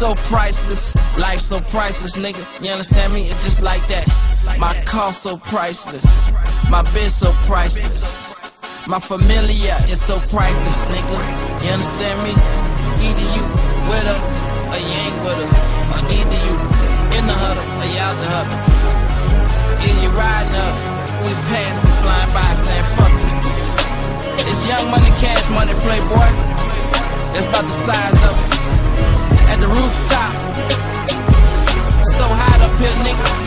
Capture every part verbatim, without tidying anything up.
so priceless, life so priceless, nigga. You understand me? It's just like that. My car so priceless, my bitch so priceless, my familia is so priceless, nigga. You understand me? Either you with us or you ain't with us, or either you in the huddle or you out the huddle. Either you riding up, we passing, flying by, saying fuck you. It's Young Money, Cash Money, Playboy. That's about the size of it. At the rooftop, so high up here, nigga.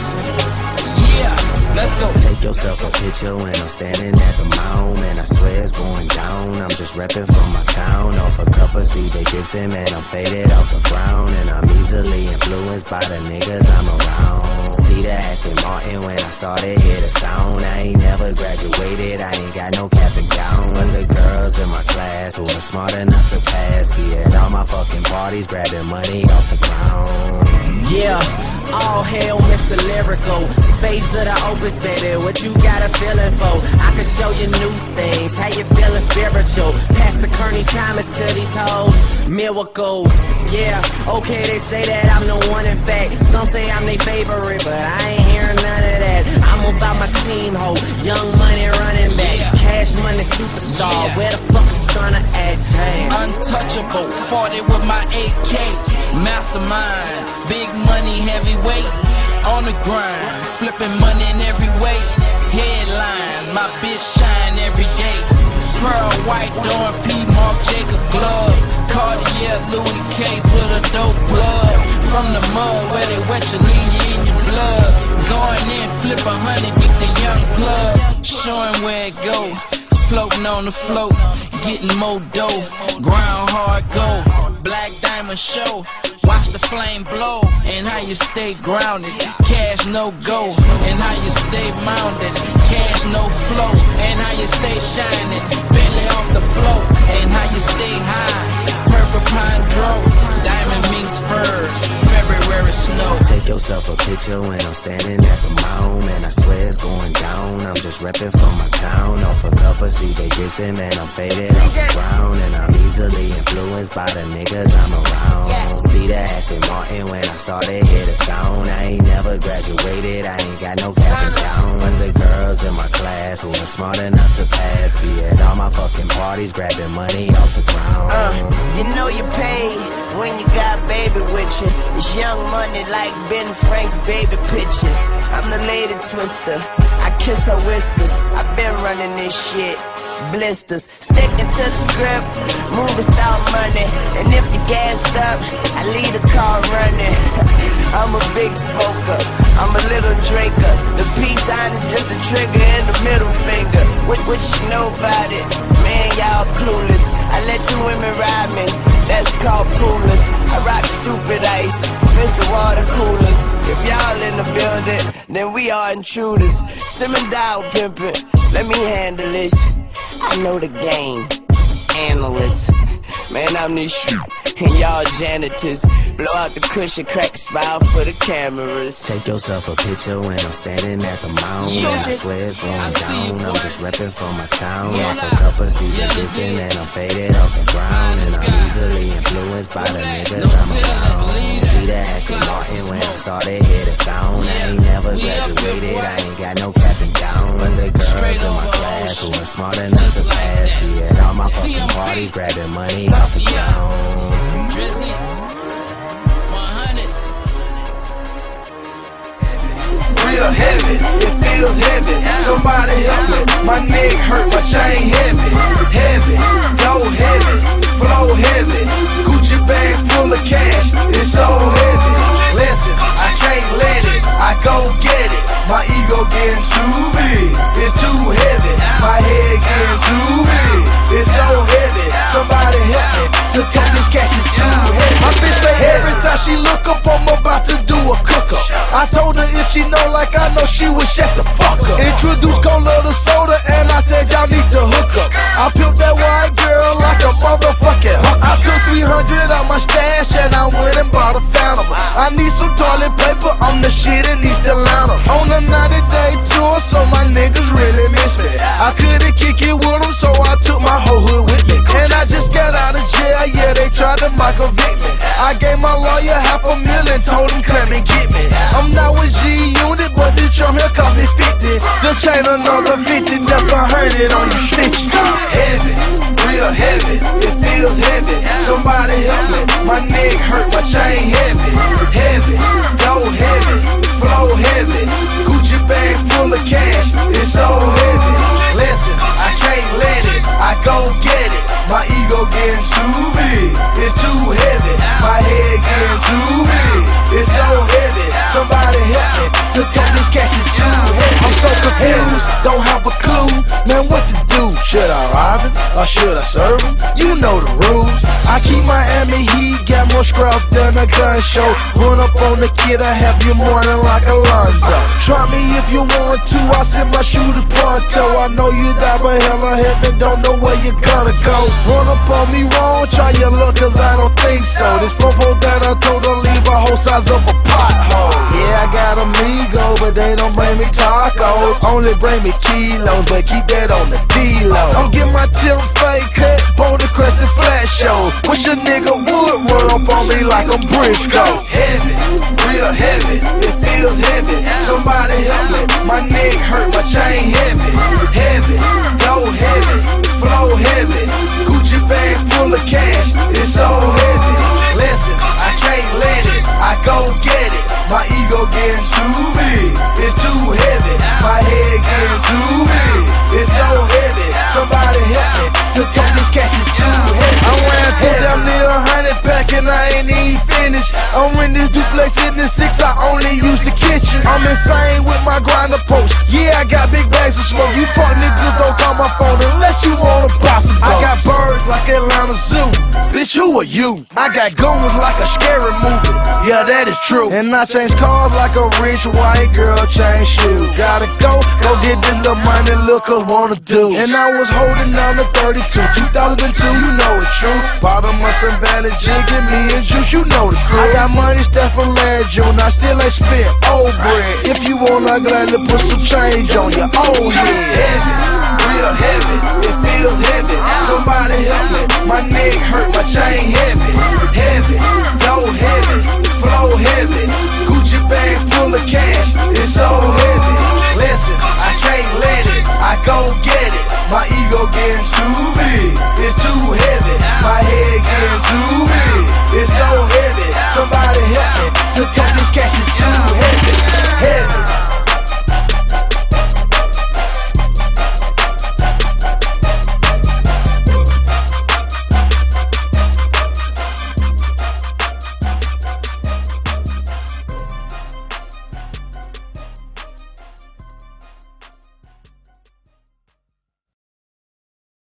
Yeah, let's go. Take yourself a picture when I'm standing at the mound, and I swear it's going down. I'm just repping from my town, off a cup of C J Gibson, man, I'm faded off the ground, and I'm easily influenced by the niggas I'm around. See the Aston Martin when I started, hear the sound. I ain't never graduated, I ain't got no cap and gown. But the girls in my class who are smart enough to pass be at all my fucking parties, grabbing money off the ground. Yeah, all hail Mister Lyrical, spades of the opus, baby, what you got a feeling for? I can show you new things, how you feeling spiritual. Pass the Kearney Thomas to these hoes, miracles. Yeah, okay, they say that I'm the one in fact. Some say I'm their favorite, but I ain't hearing none of that. I'm about my team, ho, Young Money running back, Cash Money superstar, where the fuck is gonna act? Hey. Untouchable, forty with my A K, mastermind, big money, heavyweight, on the grind, flipping money in every way. Headlines, my bitch shine every day. Pearl white, Dawn P, Marc Jacob glove, Cartier, Louis case with a dope plug. From the mud where they wet you, leave you in your blood. Going in, flip a hundred, get the young plug. Showing where it go, floating on the float, getting more dough. Ground hard go, Black Diamond show. Watch the flame blow, and how you stay grounded. Cash no go, and how you stay mounted. Cash no flow, and how you stay shining. Bentley off the floor, and how you stay high. Purple pine drove, diamond minks furs, February snow. Take yourself a picture when I'm standing at the mound, and I swear it's going down. I'm just repping from my town, off a cup of C J Gibson, man, I'm faded off the ground, and I'm easily influenced by the niggas I'm around. See the Aston Martin when I started, hear the sound. I ain't never graduated, I ain't got no cap and gown. But the girls in my class who are smart enough to pass be at all my fucking parties, grabbing money off the ground. Uh, you know you pay when you got baby with you. It's Young Money like Ben Frank's baby pictures. I'm the lady twister, I kiss her whiskers. I've been running this shit. Blisters, sticking to the script, moving style money. And if you gassed up, I leave the car running. I'm a big smoker, I'm a little drinker. The peace sign is just a trigger and the middle finger. What, what you know about it? Man, y'all clueless. I let two women ride me, that's called coolers. I rock stupid ice, Mister Water Coolers. If y'all in the building, then we are intruders. Simmin' dial pimpin', let me handle this. I know the game, analyst. Man, I'm this shit, and y'all janitors. Blow out the cushion, crack a smile for the cameras. Take yourself a picture when I'm standing at the mound, Yeah. and I swear it's going down. I'm just repping from my town, Yeah. off a cup of C J Yeah, Gibson, yeah. and I'm faded off the ground, and I'm easily influenced by the niggas I'm around. See the Aston Martin when I started, hear the sound. I ain't never graduated, I ain't got no cap and gown. But the girls in my class who are smart enough to pass be at all my fucking parties, grabbing money off the ground. Drizzy, one hundred. Real heavy, it feels heavy. Somebody help me. My neck hurt, my chain heavy. Heavy, go heavy, flow heavy. Gucci bag full of cash, it's so heavy. Listen, I can't let it, I go get it. My ego getting too big, it's too heavy. My head getting too big, it's so heavy. Somebody help me to tote this cash, it's too heavy. My bitch say every time she look up, I'm about to do a cook up. I told her if she know like I know, she would shut the fuck up. Introduced cola to soda and I said y'all need to hook up. I pimped that white girl like a motherfucking hook. I took three hundred out my stash and I went and bought a Phantom. I need some toilet paper, I'm the shit in East Atlanta. On a ninety day tour, so my niggas really miss me. I couldn't kick it with them, so I took my whole hood with me. And I just got out of jail, yeah, they tried to Michael Vick me. I I gave my lawyer half a million, told him come and get me. I'm not with G-Unit, but this drum here cost me fifty. The chain another fifty, just a hundred on you stitches. Heavy, real heavy, it feels heavy. Somebody help me, my neck hurt, my chain heavy. Heavy, dough heavy, flow heavy. Gucci bag full of cash, it's so heavy. Listen, I can't let it, I go get it. My ego getting too big, it's too heavy. My head getting too big, it's so heavy. Somebody help me to tote this cash, it's too heavy. I'm so confused, don't have a clue, man, what to do? Should I rob him or should I serve him? You know the rules. I keep Miami Heat, got more scrap than a gun show. Run up on the kid, I have you morning like Alonzo. Try me if you want to, I send my shooter pronto. I know you die, but hella heaven don't know where you gonna go. Run up on me wrong, try your luck, cause I don't think so. This fofo that I told her leave a whole size of a pothole. Yeah, I got amigo, but they don't bring me tacos. Only bring me kilos, but keep that on the D-Lo. I'm getting my tip fake cut, Boulder Crescent flash show. Wish a nigga would run up on me like I'm Briscoe. Heavy, real heavy, it feels heavy. Somebody help me, my neck hurt, my chain heavy. Heavy, dough heavy, flow heavy. Gucci bag full of cash, it's so heavy. Listen, I can't let it, I go get it. My ego getting too big, it's too heavy. My head getting too big, it's so heavy. Somebody help me to tote this cash, it's too heavy. I ran through damn near a hundred pack and I ain't even finished. I'm in this duplex in the six, I only use the kitchen. I'm insane with my grinder post. Yeah, I got big bags of smoke. You fuck niggas don't call my phone unless you wanna buy some votes. I got birds like Atlanta Zoo. Bitch, who are you? I got goons like a scary movie. Yeah, that is true. And I change cars like a rich white girl change shoes. Gotta go, go get this little money lookers wanna do. And I was holding down the thirty-two, two thousand two, you know the truth. Bottom of some Valley Jig, give me a juice, you know the crew. I got money stuff from last June, I still ain't spent old bread. If you want, I gladly put some change on your old head. Heavy, real heavy, it feels heavy. Somebody help me, my neck hurt, my chain heavy.